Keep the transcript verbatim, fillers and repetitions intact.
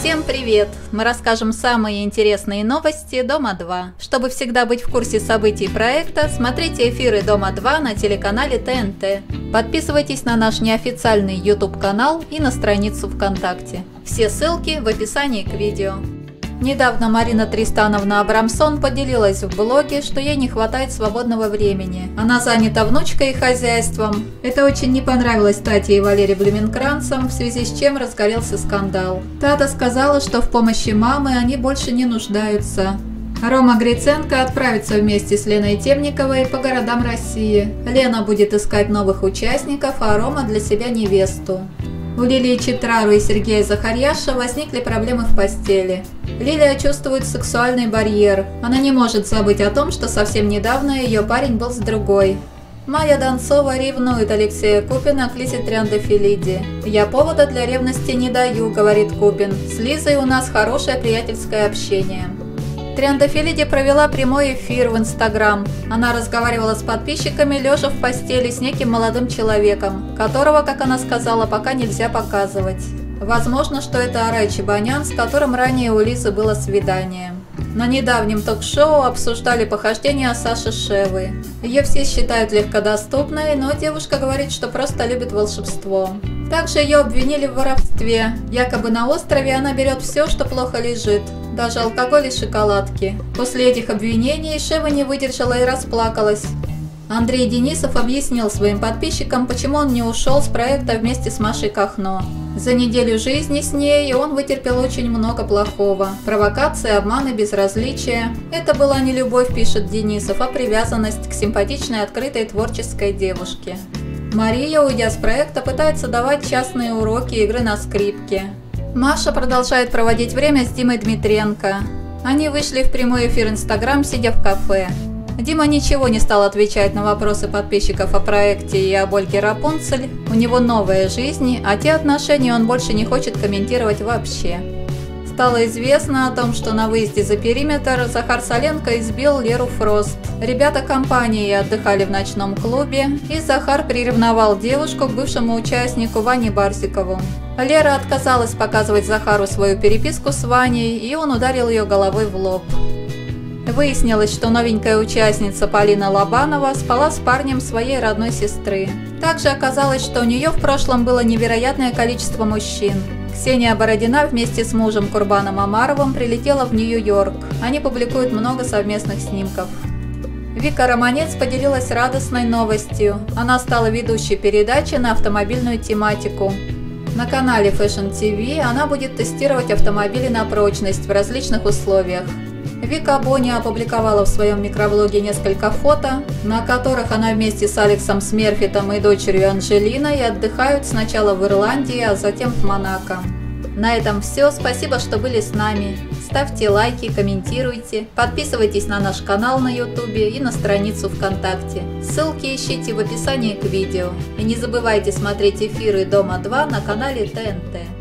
Всем привет! Мы расскажем самые интересные новости Дома два. Чтобы всегда быть в курсе событий проекта, смотрите эфиры Дома два на телеканале Т Н Т. Подписывайтесь на наш неофициальный YouTube канал и на страницу ВКонтакте. Все ссылки в описании к видео. Недавно Марина Тристановна Абрамсон поделилась в блоге, что ей не хватает свободного времени. Она занята внучкой и хозяйством. Это очень не понравилось Тате и Валере Блуменкранцам, в связи с чем разгорелся скандал. Тата сказала, что в помощи мамы они больше не нуждаются. Рома Гриценко отправится вместе с Леной Темниковой по городам России. Лена будет искать новых участников, а Рома для себя невесту. У Лилии Читрару и Сергея Захарьяша возникли проблемы в постели. Лилия чувствует сексуальный барьер. Она не может забыть о том, что совсем недавно ее парень был с другой. Майя Донцова ревнует Алексея Купина к Лизе Триандафилиди. «Я повода для ревности не даю», — говорит Купин. «С Лизой у нас хорошее приятельское общение». Триандафилиди провела прямой эфир в Инстаграм. Она разговаривала с подписчиками, лежа в постели с неким молодым человеком, которого, как она сказала, пока нельзя показывать. Возможно, что это Арай Чебанян, с которым ранее у Лизы было свидание. На недавнем ток-шоу обсуждали похождения Саши Шевы. Ее все считают легкодоступной, но девушка говорит, что просто любит волшебство. Также ее обвинили в воровстве. Якобы на острове она берет все, что плохо лежит, даже алкоголь и шоколадки. После этих обвинений Шева не выдержала и расплакалась. Андрей Денисов объяснил своим подписчикам, почему он не ушел с проекта вместе с Машей Кахно. За неделю жизни с ней он вытерпел очень много плохого. Провокации, обманы, безразличие. Это была не любовь, пишет Денисов, а привязанность к симпатичной, открытой, творческой девушке. Мария, уйдя с проекта, пытается давать частные уроки игры на скрипке. Маша продолжает проводить время с Димой Дмитренко. Они вышли в прямой эфир Инстаграм, сидя в кафе. Дима ничего не стал отвечать на вопросы подписчиков о проекте и об Ольге Рапунцель. У него новая жизнь, а те отношения он больше не хочет комментировать вообще. Стало известно о том, что на выезде за периметр Захар Соленко избил Леру Фрост. Ребята компании отдыхали в ночном клубе, и Захар приревновал девушку к бывшему участнику Ване Барсикову. Лера отказалась показывать Захару свою переписку с Ваней, и он ударил ее головой в лоб. Выяснилось, что новенькая участница Полина Лобанова спала с парнем своей родной сестры. Также оказалось, что у нее в прошлом было невероятное количество мужчин. Ксения Бородина вместе с мужем Курбаном Омаровым прилетела в Нью-Йорк. Они публикуют много совместных снимков. Вика Романец поделилась радостной новостью. Она стала ведущей передачи на автомобильную тематику. На канале Fashion ти ви она будет тестировать автомобили на прочность в различных условиях. Вика Бони опубликовала в своем микроблоге несколько фото, на которых она вместе с Алексом Смерфитом и дочерью Анжелиной отдыхают сначала в Ирландии, а затем в Монако. На этом все. Спасибо, что были с нами. Ставьте лайки, комментируйте, подписывайтесь на наш канал на ютубе и на страницу ВКонтакте. Ссылки ищите в описании к видео. И не забывайте смотреть эфиры Дома два на канале Т Н Т.